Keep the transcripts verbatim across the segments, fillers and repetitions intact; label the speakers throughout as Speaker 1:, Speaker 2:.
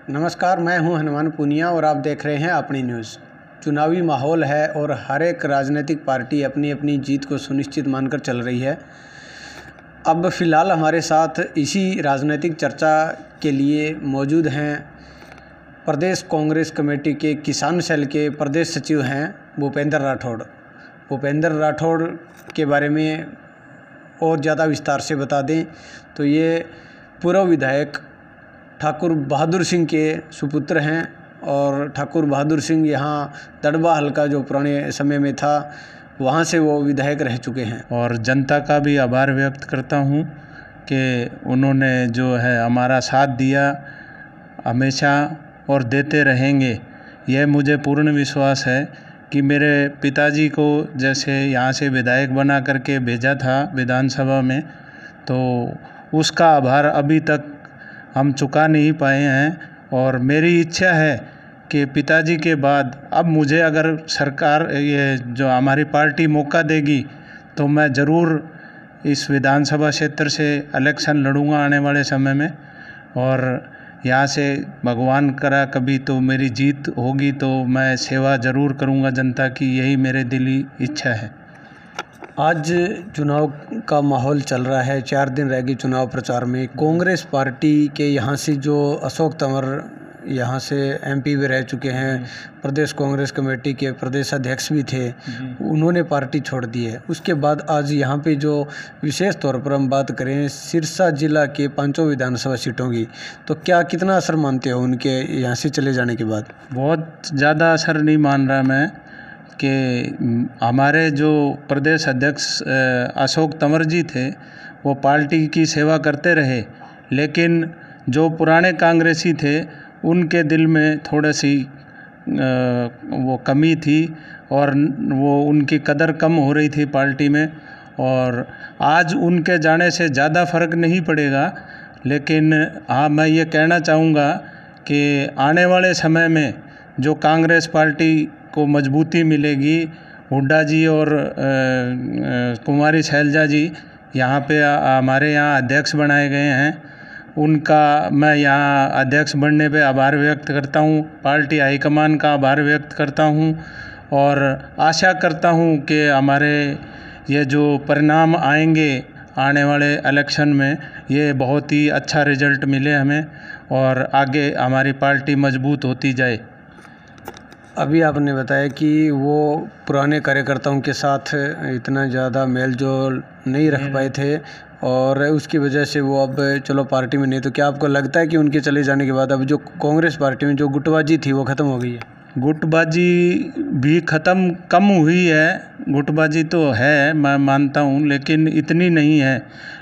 Speaker 1: नमस्कार, मैं हूं हनुमान पुनिया और आप देख रहे हैं अपनी न्यूज़। चुनावी माहौल है और हर एक राजनीतिक पार्टी अपनी अपनी जीत को सुनिश्चित मानकर चल रही है। अब फ़िलहाल हमारे साथ इसी राजनीतिक चर्चा के लिए मौजूद हैं प्रदेश कांग्रेस कमेटी के किसान सेल के प्रदेश सचिव हैं भूपेंद्र राठौड़। भूपेंद्र राठौड़ के बारे में और ज़्यादा विस्तार से बता दें तो ये पूर्व विधायक ठाकुर बहादुर सिंह के सुपुत्र हैं और ठाकुर बहादुर सिंह यहाँ तड़बा हलका जो पुराने समय में था वहाँ से वो विधायक रह चुके हैं।
Speaker 2: और जनता का भी आभार व्यक्त करता हूँ कि उन्होंने जो है हमारा साथ दिया हमेशा और देते रहेंगे। यह मुझे पूर्ण विश्वास है कि मेरे पिताजी को जैसे यहाँ से विधायक बना करके भेजा था विधानसभा में, तो उसका आभार अभी तक हम चुका नहीं पाए हैं। और मेरी इच्छा है कि पिताजी के बाद अब मुझे अगर सरकार ये जो हमारी पार्टी मौका देगी तो मैं ज़रूर इस विधानसभा क्षेत्र से इलेक्शन लड़ूंगा आने वाले समय में। और यहाँ से भगवान करा कभी तो मेरी जीत होगी तो मैं सेवा ज़रूर करूँगा जनता की, यही मेरे दिली इच्छा है।
Speaker 1: आज चुनाव का माहौल चल रहा है, चार दिन रह गए चुनाव प्रचार में। कांग्रेस पार्टी के यहाँ से जो अशोक तंवर यहाँ से एमपी भी रह चुके हैं, प्रदेश कांग्रेस कमेटी के प्रदेश अध्यक्ष भी थे, उन्होंने पार्टी छोड़ दी है। उसके बाद आज यहाँ पे जो विशेष तौर पर हम बात करें सिरसा जिला के पांचों विधानसभा सीटों की, तो क्या कितना असर मानते हो उनके यहाँ से चले जाने के बाद?
Speaker 2: बहुत ज़्यादा असर नहीं मान रहा मैं कि हमारे जो प्रदेश अध्यक्ष अशोक तंवर जी थे वो पार्टी की सेवा करते रहे, लेकिन जो पुराने कांग्रेसी थे उनके दिल में थोड़ी सी वो कमी थी और वो उनकी कदर कम हो रही थी पार्टी में। और आज उनके जाने से ज़्यादा फ़र्क नहीं पड़ेगा, लेकिन हाँ मैं ये कहना चाहूँगा कि आने वाले समय में जो कांग्रेस पार्टी को मजबूती मिलेगी, हुड्डा जी और कुमारी शैलजा जी यहाँ पे हमारे यहाँ अध्यक्ष बनाए गए हैं, उनका मैं यहाँ अध्यक्ष बनने पे आभार व्यक्त करता हूँ। पार्टी हाईकमान का आभार व्यक्त करता हूँ और आशा करता हूँ कि हमारे ये जो परिणाम आएंगे आने वाले इलेक्शन में ये बहुत ही अच्छा रिजल्ट मिले हमें और आगे हमारी पार्टी मजबूत होती जाए।
Speaker 1: अभी आपने बताया कि वो पुराने कार्यकर्ताओं के साथ इतना ज़्यादा मेल जोल नहीं रख पाए थे और उसकी वजह से वो अब चलो पार्टी में नहीं, तो क्या आपको लगता है कि उनके चले जाने के बाद अब जो कांग्रेस पार्टी में जो गुटबाजी थी वो ख़त्म हो गई है?
Speaker 2: गुटबाजी भी ख़त्म कम हुई है, गुटबाजी तो है मैं मानता हूँ, लेकिन इतनी नहीं है।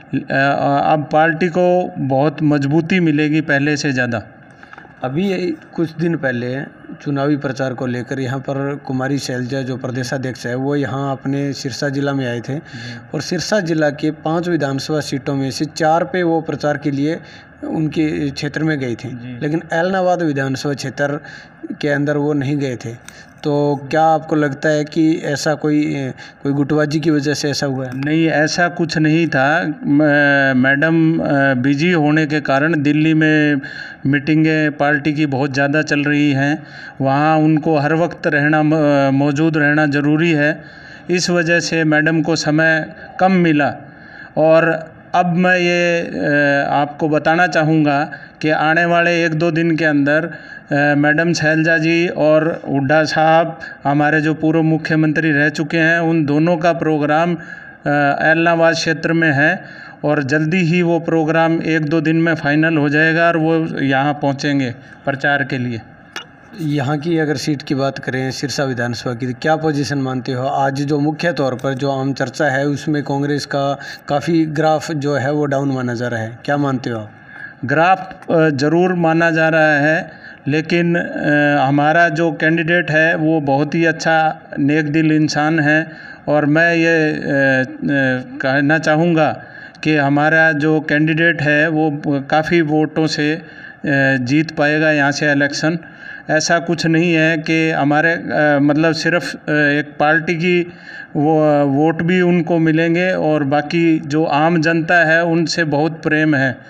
Speaker 2: अब पार्टी को बहुत मजबूती मिलेगी पहले से ज़्यादा।
Speaker 1: अभी कुछ दिन पहले चुनावी प्रचार को लेकर यहाँ पर कुमारी शैलजा जो प्रदेशाध्यक्ष है वो यहाँ अपने सिरसा जिला में आए थे और सिरसा जिला के पांच विधानसभा सीटों में से चार पे वो प्रचार के लिए उनके क्षेत्र में गए थे, लेकिन एलनाबाद विधानसभा क्षेत्र के अंदर वो नहीं गए थे। तो क्या आपको लगता है कि ऐसा कोई कोई गुटबाजी की वजह से ऐसा हुआ है?
Speaker 2: नहीं, ऐसा कुछ नहीं था। मैडम बिजी होने के कारण दिल्ली में मीटिंगें पार्टी की बहुत ज़्यादा चल रही हैं, वहाँ उनको हर वक्त रहना मौजूद रहना ज़रूरी है, इस वजह से मैडम को समय कम मिला। और अब मैं ये आपको बताना चाहूँगा कि आने वाले एक दो दिन के अंदर मैडम शैलजा जी और हुड्डा साहब हमारे जो पूर्व मुख्यमंत्री रह चुके हैं उन दोनों का प्रोग्राम एलनाबाद क्षेत्र में है और जल्दी ही वो प्रोग्राम एक दो दिन में फाइनल हो जाएगा और वो यहाँ पहुँचेंगे प्रचार के लिए।
Speaker 1: यहाँ की अगर सीट की बात करें सिरसा विधानसभा की, क्या पोजीशन मानते हो? आज जो मुख्य तौर पर जो आम चर्चा है उसमें कांग्रेस का काफ़ी ग्राफ जो है वो डाउन माना जा रहा है, क्या मानते हो आप?
Speaker 2: ग्राफ ज़रूर माना जा रहा है, लेकिन हमारा जो कैंडिडेट है वो बहुत ही अच्छा नेक दिल इंसान है और मैं ये कहना चाहूँगा कि हमारा जो कैंडिडेट है वो काफ़ी वोटों से जीत पाएगा यहाँ से इलेक्शन। ऐसा कुछ नहीं है कि हमारे मतलब सिर्फ एक पार्टी की वो वोट भी उनको मिलेंगे और बाकी जो आम जनता है उनसे बहुत प्रेम है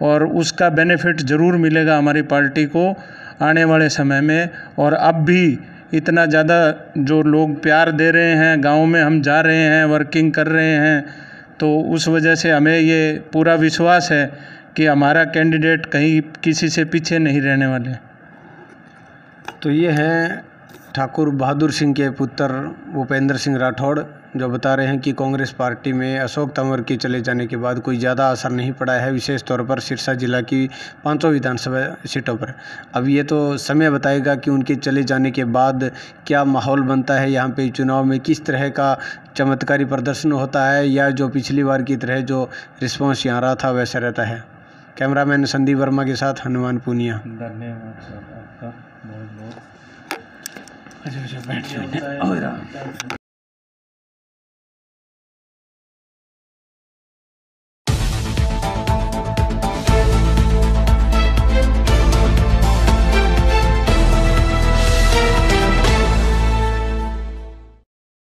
Speaker 2: और उसका बेनिफिट ज़रूर मिलेगा हमारी पार्टी को आने वाले समय में। और अब भी इतना ज़्यादा जो लोग प्यार दे रहे हैं, गांव में हम जा रहे हैं, वर्किंग कर रहे हैं, तो उस वजह से हमें ये पूरा विश्वास है कि हमारा कैंडिडेट कहीं किसी से पीछे नहीं रहने वाले।
Speaker 1: तो ये हैं ठाकुर बहादुर सिंह के पुत्र भूपेंद्र सिंह राठौड़, जो बता रहे हैं कि कांग्रेस पार्टी में अशोक तंवर के चले जाने के बाद कोई ज़्यादा असर नहीं पड़ा है, विशेष तौर पर सिरसा जिला की पाँचों विधानसभा सीटों पर। अब ये तो समय बताएगा कि उनके चले जाने के बाद क्या माहौल बनता है, यहाँ पे चुनाव में किस तरह का चमत्कारी प्रदर्शन होता है, या जो पिछली बार की तरह जो रिस्पॉन्स यहाँ रहा था वैसा रहता है। कैमरामैन संदीप वर्मा के साथ हनुमान पूनिया।
Speaker 2: धन्यवाद सर आपका बहुत बहुत।
Speaker 1: अच्छा अच्छा बैठ जाओ।